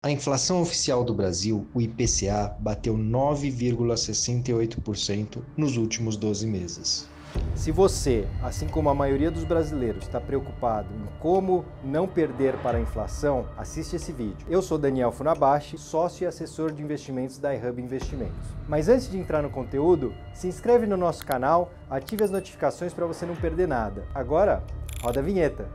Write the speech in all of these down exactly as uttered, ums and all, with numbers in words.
A inflação oficial do Brasil, o I P C A, bateu nove vírgula sessenta e oito por cento nos últimos doze meses. Se você, assim como a maioria dos brasileiros, está preocupado em como não perder para a inflação, assiste esse vídeo. Eu sou Daniel Funabashi, sócio e assessor de investimentos da iHub Investimentos. Mas antes de entrar no conteúdo, se inscreve no nosso canal, ative as notificações para você não perder nada. Agora, roda a vinheta.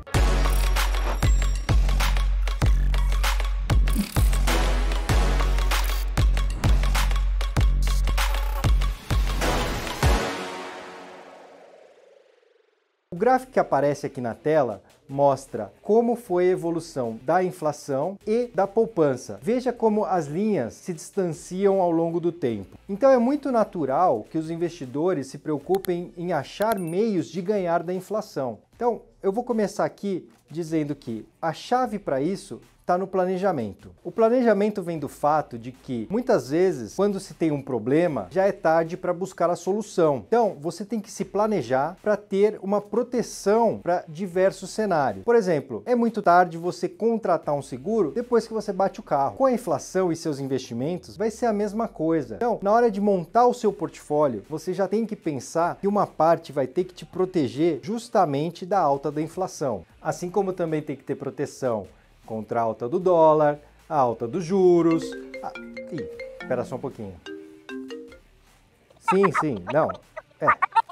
O gráfico que aparece aqui na tela mostra como foi a evolução da inflação e da poupança. Veja como as linhas se distanciam ao longo do tempo. Então é muito natural que os investidores se preocupem em achar meios de ganhar da inflação. Então eu vou começar aqui dizendo que a chave para isso está no planejamento. O planejamento vem do fato de que, muitas vezes, quando se tem um problema, já é tarde para buscar a solução. Então, você tem que se planejar para ter uma proteção para diversos cenários. Por exemplo, é muito tarde você contratar um seguro depois que você bate o carro. Com a inflação e seus investimentos, vai ser a mesma coisa. Então, na hora de montar o seu portfólio, você já tem que pensar que uma parte vai ter que te proteger justamente da alta da inflação. Assim como também tem que ter proteção contra a alta do dólar, a alta dos juros... Ah, ih, espera só um pouquinho. Sim, sim, não. É,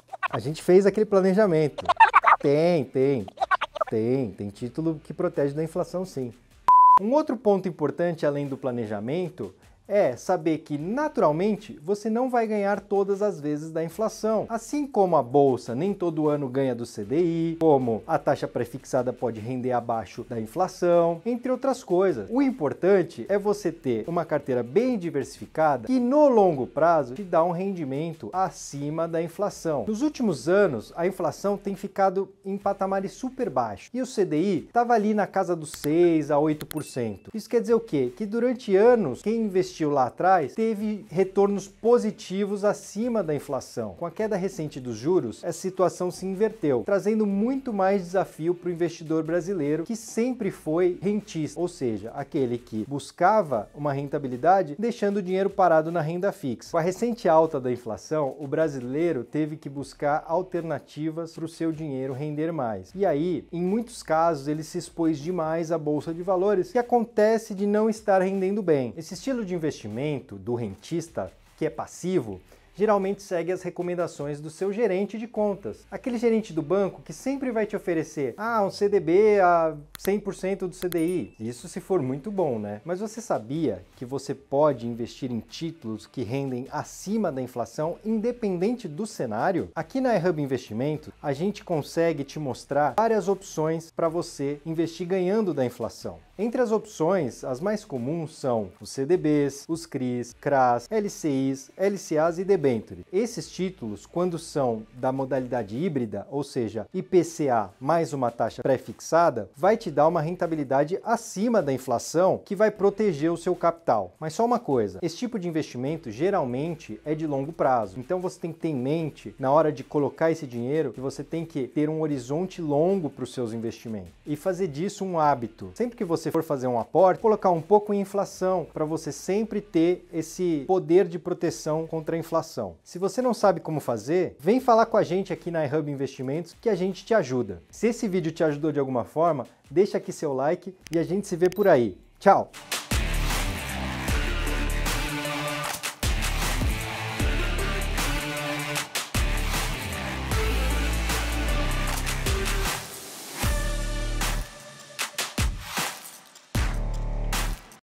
a gente fez aquele planejamento. Tem, tem, tem, tem título que protege da inflação, sim. Um outro ponto importante, além do planejamento, é saber que, naturalmente, você não vai ganhar todas as vezes da inflação. Assim como a bolsa nem todo ano ganha do C D I, como a taxa prefixada pode render abaixo da inflação, entre outras coisas. O importante é você ter uma carteira bem diversificada que, no longo prazo, te dá um rendimento acima da inflação. Nos últimos anos, a inflação tem ficado em patamares super baixos e o C D I estava ali na casa dos seis a oito por cento. Isso quer dizer o quê? Que durante anos, quem investiu lá atrás teve retornos positivos acima da inflação. Com a queda recente dos juros, essa situação se inverteu, trazendo muito mais desafio para o investidor brasileiro, que sempre foi rentista, ou seja, aquele que buscava uma rentabilidade deixando o dinheiro parado na renda fixa. Com a recente alta da inflação, o brasileiro teve que buscar alternativas para o seu dinheiro render mais. E aí, em muitos casos, ele se expôs demais à bolsa de valores, que acontece de não estar rendendo bem. Esse estilo de investimento do rentista, que é passivo, geralmente segue as recomendações do seu gerente de contas. Aquele gerente do banco que sempre vai te oferecer ah, um C D B a cem por cento do C D I. Isso se for muito bom, né? Mas você sabia que você pode investir em títulos que rendem acima da inflação, independente do cenário? Aqui na iHub Investimentos, a gente consegue te mostrar várias opções para você investir ganhando da inflação. Entre as opções, as mais comuns são os C D Bs, os C R Is, C R As, L C Is, L C As e debêntures. Esses títulos, quando são da modalidade híbrida, ou seja, I P C A mais uma taxa pré-fixada, vai te dar uma rentabilidade acima da inflação que vai proteger o seu capital. Mas só uma coisa, esse tipo de investimento geralmente é de longo prazo. Então você tem que ter em mente, na hora de colocar esse dinheiro, que você tem que ter um horizonte longo para os seus investimentos e fazer disso um hábito. Sempre que você for fazer um aporte, colocar um pouco em inflação, para você sempre ter esse poder de proteção contra a inflação. Se você não sabe como fazer, vem falar com a gente aqui na iHub Investimentos que a gente te ajuda. Se esse vídeo te ajudou de alguma forma, deixa aqui seu like e a gente se vê por aí. Tchau!